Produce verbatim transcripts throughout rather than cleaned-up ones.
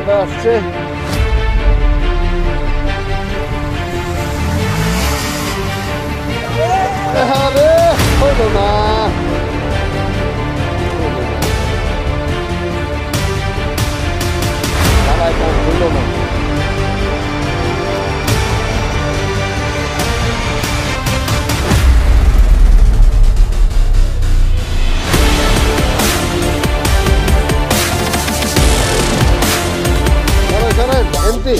চলে আসছে। আরে হলো না, চালায় কাজ হলো না। এমপি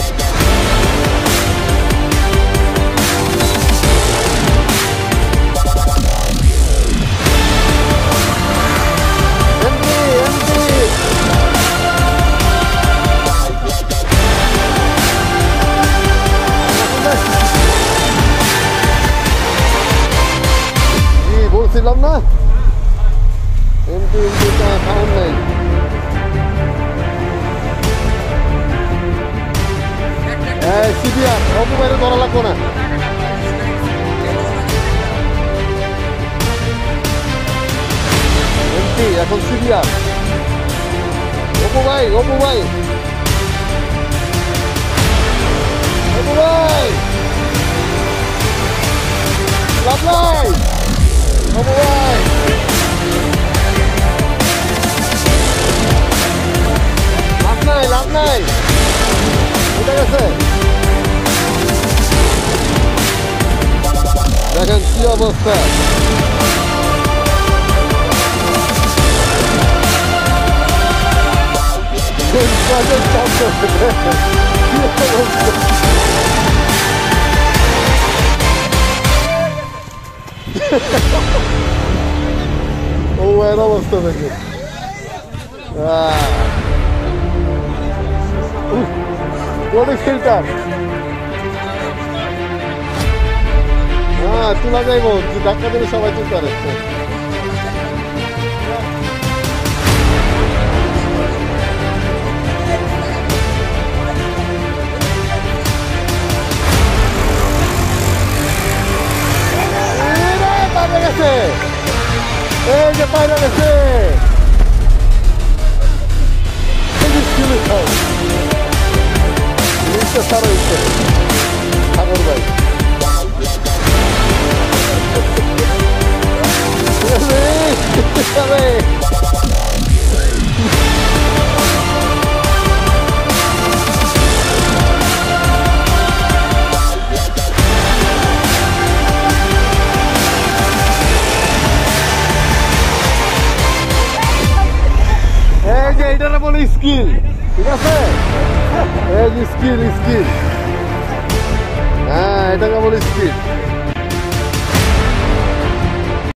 বলছিলাম না, এমপি এমপি সাউন্ড নাই। সিবিআর অপু বাইরে ধরা লাগবো না। এমপি এখন সিবিআর। অপু ভাই, অপু ভাই, অপু ভাই, লাভ নাই। অপু ভাই লাভ নাই, লাভ নাই, উঠে গেছে। দেখেন কি অবস্থা। ও এর অবস্থা দেখে বডি ফিল্টার হ্যাঁ তোলা যাইব, ধাক্কা দিলে সবাই তুলতে পারে। পাইরে গেছে, এই যে পাইরে গেছে। সাগর ভাই এই যে এটারে বলে স্কিল, ঠিক আছে? এই যে স্কিল, স্কিল, হ্যাঁ এটাকে বলে স্কিল।